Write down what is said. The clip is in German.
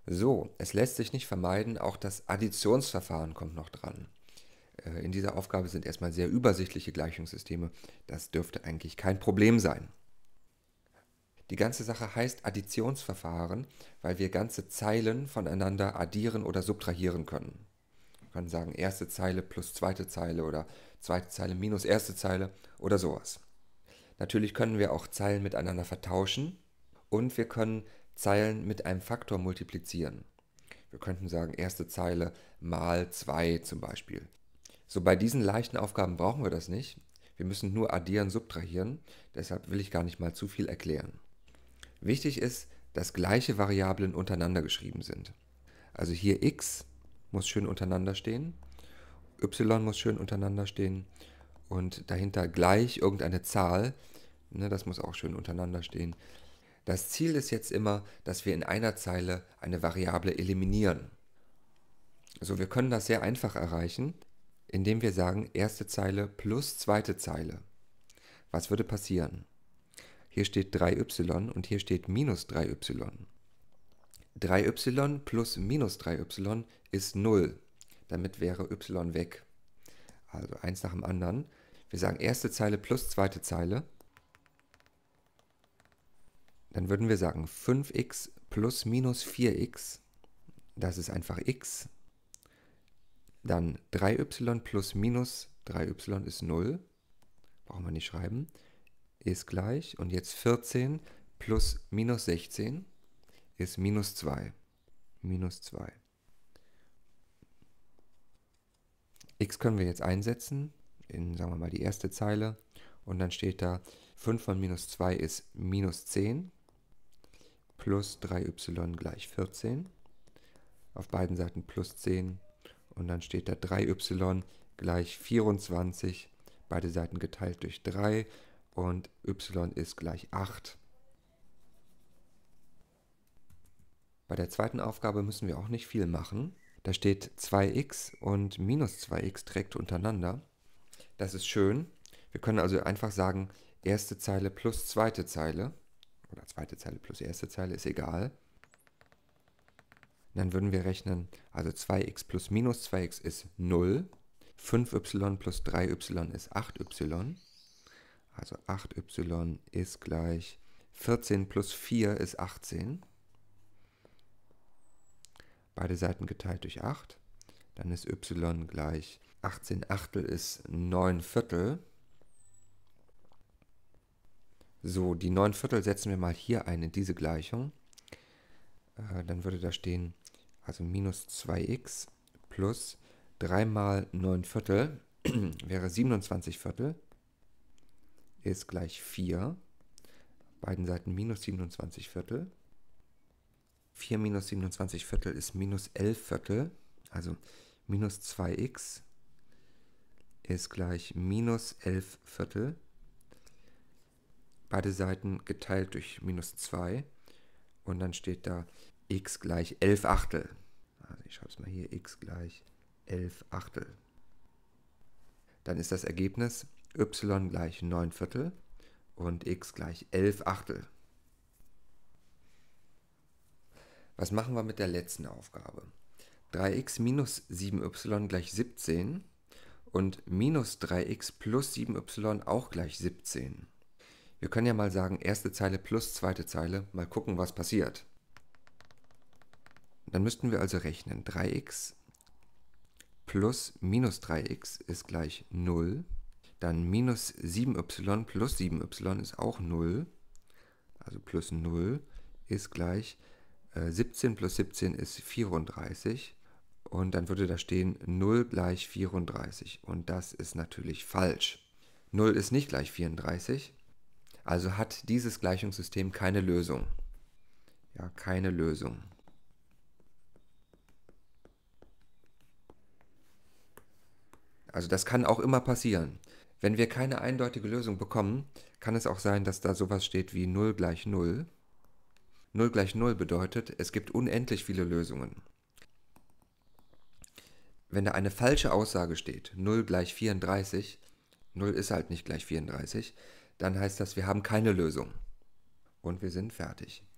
So, es lässt sich nicht vermeiden, auch das Additionsverfahren kommt noch dran. In dieser Aufgabe sind erstmal sehr übersichtliche Gleichungssysteme. Das dürfte eigentlich kein Problem sein. Die ganze Sache heißt Additionsverfahren, weil wir ganze Zeilen voneinander addieren oder subtrahieren können. Wir können sagen, erste Zeile plus zweite Zeile oder zweite Zeile minus erste Zeile oder sowas. Natürlich können wir auch Zeilen miteinander vertauschen und wir können Zeilen mit einem Faktor multiplizieren. Wir könnten sagen, erste Zeile mal 2 zum Beispiel. So, bei diesen leichten Aufgaben brauchen wir das nicht. Wir müssen nur addieren, subtrahieren. Deshalb will ich gar nicht mal zu viel erklären. Wichtig ist, dass gleiche Variablen untereinander geschrieben sind. Also hier x muss schön untereinander stehen, y muss schön untereinander stehen und dahinter gleich irgendeine Zahl, das muss auch schön untereinander stehen. Das Ziel ist jetzt immer, dass wir in einer Zeile eine Variable eliminieren. Also wir können das sehr einfach erreichen, indem wir sagen, erste Zeile plus zweite Zeile. Was würde passieren? Hier steht 3y und hier steht minus 3y. 3y plus minus 3y ist 0. Damit wäre y weg. Also eins nach dem anderen. Wir sagen erste Zeile plus zweite Zeile. Dann würden wir sagen 5x plus minus 4x. Das ist einfach x. Dann 3y plus minus 3y ist 0. Brauchen wir nicht schreiben. Ist gleich. Und jetzt 14 plus minus 16 ist minus 2. Minus 2. X können wir jetzt einsetzen in, sagen wir mal, die erste Zeile. Und dann steht da 5 mal minus 2 ist minus 10 plus 3y gleich 14. Auf beiden Seiten plus 10. Und dann steht da 3y gleich 24, beide Seiten geteilt durch 3 und y ist gleich 8. Bei der zweiten Aufgabe müssen wir auch nicht viel machen. Da steht 2x und minus 2x direkt untereinander. Das ist schön. Wir können also einfach sagen, erste Zeile plus zweite Zeile, oder zweite Zeile plus erste Zeile, ist egal. Dann würden wir rechnen, also 2x plus minus 2x ist 0. 5y plus 3y ist 8y. Also 8y ist gleich 14 plus 4 ist 18. Beide Seiten geteilt durch 8. Dann ist y gleich 18 Achtel ist 9 Viertel. So, die 9 Viertel setzen wir mal hier ein in diese Gleichung. Dann würde da stehen, also minus 2x plus 3 mal 9 Viertel wäre 27 Viertel, ist gleich 4. Beiden Seiten minus 27 Viertel. 4 minus 27 Viertel ist minus 11 Viertel, also minus 2x ist gleich minus 11 Viertel. Beide Seiten geteilt durch minus 2 und dann steht da x gleich 11 Achtel. Also ich schreibe es mal hier, x gleich 11 Achtel. Dann ist das Ergebnis y gleich 9 Viertel und x gleich 11 Achtel. Was machen wir mit der letzten Aufgabe? 3x minus 7y gleich 17 und minus 3x plus 7y auch gleich 17. Wir können ja mal sagen, erste Zeile plus zweite Zeile, mal gucken, was passiert. Dann müssten wir also rechnen, 3x plus minus 3x ist gleich 0. Dann minus 7y plus 7y ist auch 0. Also plus 0 ist gleich 17 plus 17 ist 34. Und dann würde da stehen 0 gleich 34. Und das ist natürlich falsch. 0 ist nicht gleich 34. Also hat dieses Gleichungssystem keine Lösung. Ja, keine Lösung. Also das kann auch immer passieren. Wenn wir keine eindeutige Lösung bekommen, kann es auch sein, dass da sowas steht wie 0 gleich 0. 0 gleich 0 bedeutet, es gibt unendlich viele Lösungen. Wenn da eine falsche Aussage steht, 0 gleich 34, 0 ist halt nicht gleich 34, dann heißt das, wir haben keine Lösung. Und wir sind fertig.